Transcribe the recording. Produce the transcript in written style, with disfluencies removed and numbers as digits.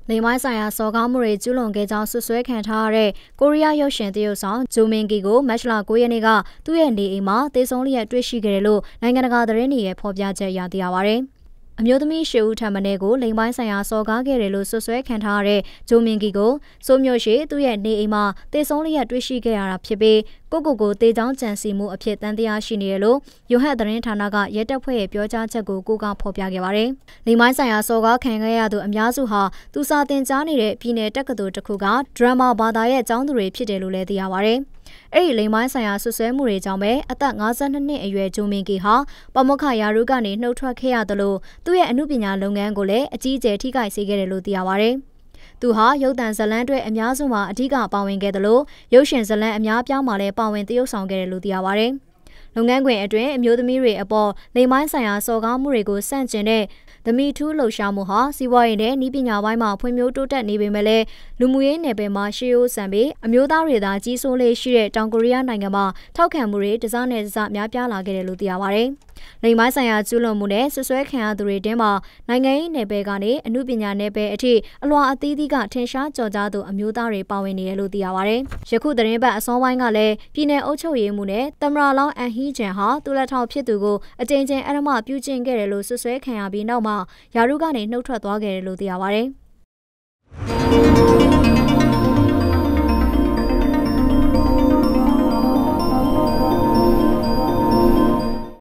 လိမ်မိုင်းဆိုင်ရာစော်ကားမှုတွေကျူးလွန်ခဲ့ကြောင်းဆွဆွဲခံထားရတဲ့ကိုရီးယားရုပ်ရှင်သရုပ်ဆောင်ဂျိုမင်ကီကိုမတ်လ 9 ရက်နေ့ကသူ့ရဲ့နေအိမ်မှာသေဆုံးလျက်တွေ့ရှိခဲ့တယ်လို့နိုင်ငံတကာသတင်းတွေရဲ့ဖော်ပြချက်အရသိရပါဗျ။အမျိုးသမီး10 ဦးထပ်မံကိုလိမ်ပိုင်းဆိုင်ရာစော်ကားခဲ့တယ်လို့ဆွဆွဲခံထားရတဲ့ဂျိုမင်ကီကိုစိုးမျိုးရှိသူ့ရဲ့နေအိမ်မှာသေဆုံးလျက်တွေ့ရှိခဲ့ရတာဖြစ်ပြီးကိုတေချောင်းကြံစီမှုအဖြစ်တန်တရားရှိနေတယ်လို့ယိုဟတ်သတင်းဌာနကရဲတပ်ဖွဲ့ရဲ့ပြောကြားချက်ကိုကိုးကားဖော်ပြခဲ့ပါတယ်။လိမ်ပိုင်းဆိုင်ရာစော်ကားခံခဲ့ရသူအများစုဟာသူစာတင်ကြားနေတဲ့ပြည်내တက္ကသိုလ်တစ်ခုကဒရမာဘာသာရဲ့ကျောင်းသူတွေဖြစ်တယ်လို့လည်းသိရပါတယ်။အဲ့ဒီလိမ်ပိုင်းဆိုင်ရာဆွဆွဲမှုတွေကြောင့်ပဲအသက်52နှစ်အရွယ်ဂျိုမင်ကီဟာပမောက္ခရာထူးကနေနှုတ်ထွက်ခဲ့ရတယ်လို့သူ့ရဲ့အမှုပညာလုပ်ငန်းကိုလည်းအကြီးအကျယ်ထိခိုက်စေခဲ့တယ်လို့သိရပါတယ်။သူဟာရုပ်သံဇာတ်လမ်းတွေအများစုမှာအဓိကပါဝင်ခဲ့တယ်လို့ရုပ်ရှင်ဇာတ်လမ်းအများပြားမှာလည်းပါဝင်သရုပ်ဆောင်ခဲ့တယ်လို့သိရပါတယ်။လုပ်ငန်းခွင်အတွင်းအမျိုးသမီးတွေအပေါ်လိမ်ပိုင်းဆိုင်ရာစော်ကားမှုတွေကိုစန့်ကျင်တဲ့The Me Too လှုပ်ရှားမှုဟာစီးပွားရေးနဲ့နည်းပညာပိုင်းမှာဖွံ့ဖြိုးတိုးတက်နေပေမဲ့လည်းလူမှုရေးနယ်ပယ်မှာရှေးရိုးဆန်ပြီးအမျိုးသားတွေသာကြီးစိုးလေးရှိတဲ့တောင်ကိုရီးယားနိုင်ငံမှာထောက်ခံမှုတွေတစနဲ့တစများပြားလာခဲ့တယ်လို့သိရပါတယ်။လိမ်ပိုင်းဆိုင်ရာကျူးလွန်မှုနဲ့ဆွဆွဲခံရသူတွေတင်းမှာနိုင်ငံရေးနယ်ပယ်ကနေအမှုပညာနယ်ပယ်အထိအလွှာအသီးသီးကထင်ရှားကျော်ကြားသူအမျိုးသားတွေပါဝင်နေတယ်လို့သိရပါတယ်။ယခုသတင်းပတ်အစောပိုင်းကလည်းပြည်내အုပ်ချုပ်ရေးမှုနဲ့သမ္မတလောင်းအန်ဟီဂျန်ဟာသူလက်ထောက်ဖြစ်သူကိုအကြိမ်ကြိမ်အဓမ္မပြုကျင့်ခဲ့တယ်လို့ဆွဆွဲခံရပြီးနောက်မှာယာရုကနေနှုတ်ထွက်သွားခဲ့တယ်လို့သိရပါတယ်။